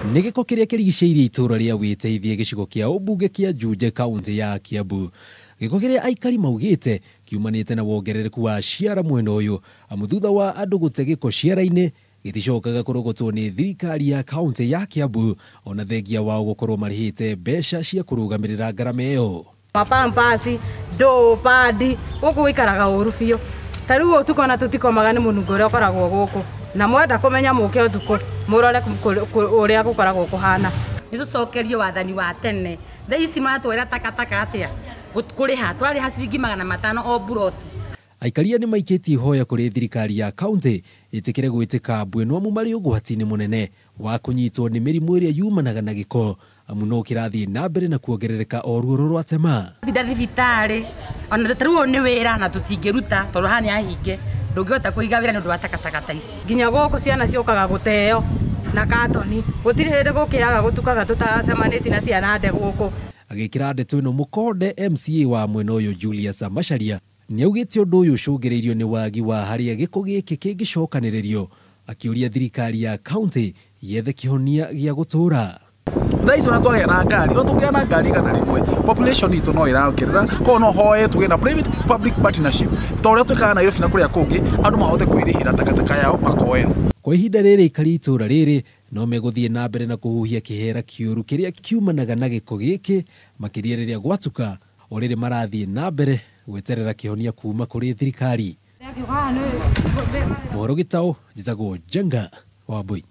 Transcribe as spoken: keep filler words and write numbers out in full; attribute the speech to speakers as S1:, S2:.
S1: Nĩ gĩko kĩrĩa kĩrigicĩirie itũra rĩa Wĩteithie gĩcigo kĩa ũmbunge kĩa Juja kaunti ya Kiambu. Gĩko kĩrĩa aikari maugĩte kiumanĩte na wongerereku wa ciara mwena ũyũ amu thutha wa andũ gũte gĩko ciara-inĩ gĩticokaga kũrogotwo nĩ thirikari ya kaunti ya Kiambu ona thengia wao gũkorwo marĩhĩte mbeca cia kũrũgamĩrĩra ngarama ĩyo.
S2: Mapampasi, ndũ, padi, gũkũ gũikaraga ũru biũ. Ta rĩu ũtukũ ona tũtikomaga nĩ mũnungo ũrĩa ũkoragwo gũkũ. Na mwenda kũmenya mũke ũtukũ mũrore ũrĩa gũkoragwo kũhana.
S3: Nĩtũcokerio wathani wa tene. Thaa ici matwĩra takataka atĩa kũrĩha twarĩha ciringi magana matano o buroti.
S1: Aikaria nĩ maikĩtie ihoya kũrĩ thirikari ya kaunti ĩtĩkĩre gwĩtĩka Mbwenu amu marĩ ũgwati-inĩ mũnene wa kũnyitwo nĩ mĩrimũ ĩrĩa yumanaga na gĩko amu no kĩrathiĩ na mbere na kuongerereka o ruo rwa tema.
S3: Bitha thibitarĩ ona tarĩu nĩ wĩra na tũtingĩruta tondũ hana yahinge ndũngĩhota kũiga wĩra nĩ ũndũ wa takataka ta ici.
S2: Nginya gũkũ ciana ciũkaga gũteo na katoni gũtirĩ hĩndĩ gũkĩaga gũtukaga tũtacemanĩtie na ciana nde gũkũ.
S1: Agĩkĩra ndeto ĩno mũkonde M C A wa mwena ũyũ Julius Macharia nĩ augĩte ũndũ ũyũ ũcũngĩrĩirio nĩ wagi wa harĩa gĩko gĩkĩ kĩngĩcokanĩrĩrio akĩũria thirikari ya kaunti yethe kĩhonia gĩa gũtũra.
S4: Thaa ici ona twagĩa na ngari no tũgĩa na ngari igana rĩmwe population itũ no ĩrakĩrĩra koguo no hoye tũgĩe na private public partnership ta ũrĩa twĩkaga Nairobi na kũrĩa kũngĩ andũ mahote kwĩrĩhĩra takataka yao makoerwo.
S1: Kwa ihinda rĩrĩ aikari itũra rĩrĩ no megũthiĩ na mbere na kũhuhia kĩhera kĩũru kĩrĩa kiumanaga na gĩko gĩkĩ makĩria rĩrĩa gwatuka o rĩrĩ marathiĩ na mbere gweterera kĩhonia kuma kũrĩ thirikari. Mohoro Gĩtaũ njĩtagwo Jenga Wambui.